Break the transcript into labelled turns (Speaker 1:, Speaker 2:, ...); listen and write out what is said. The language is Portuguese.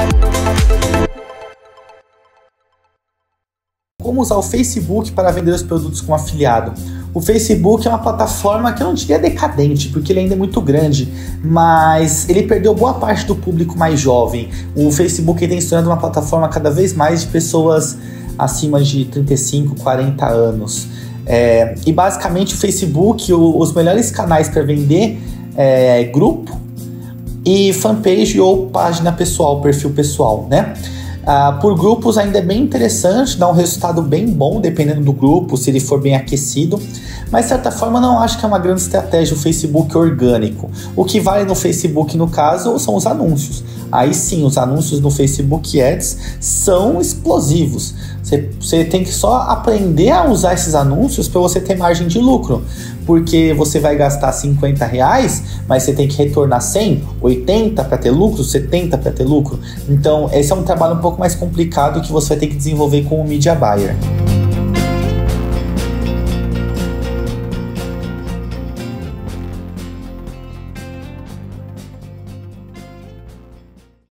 Speaker 1: Como usar o Facebook para vender os produtos com afiliado? O Facebook é uma plataforma que eu não diria decadente, porque ele ainda é muito grande, mas ele perdeu boa parte do público mais jovem. O Facebook tem se tornado uma plataforma cada vez mais de pessoas acima de 35, 40 anos. E basicamente o Facebook, os melhores canais para vender é grupo e fanpage ou página pessoal, perfil pessoal, né? Por grupos ainda é bem interessante, dá um resultado bem bom dependendo do grupo, se ele for bem aquecido, mas de certa forma não acho que é uma grande estratégia o Facebook orgânico. O que vale no Facebook no caso são os anúncios. Aí sim, os anúncios no Facebook Ads são explosivos. Você tem que só aprender a usar esses anúncios para você ter margem de lucro, porque você vai gastar R$50, mas você tem que retornar 100, 80 para ter lucro, 70 para ter lucro. Então esse é um trabalho um pouco mais complicado que você vai ter que desenvolver com o Media Buyer.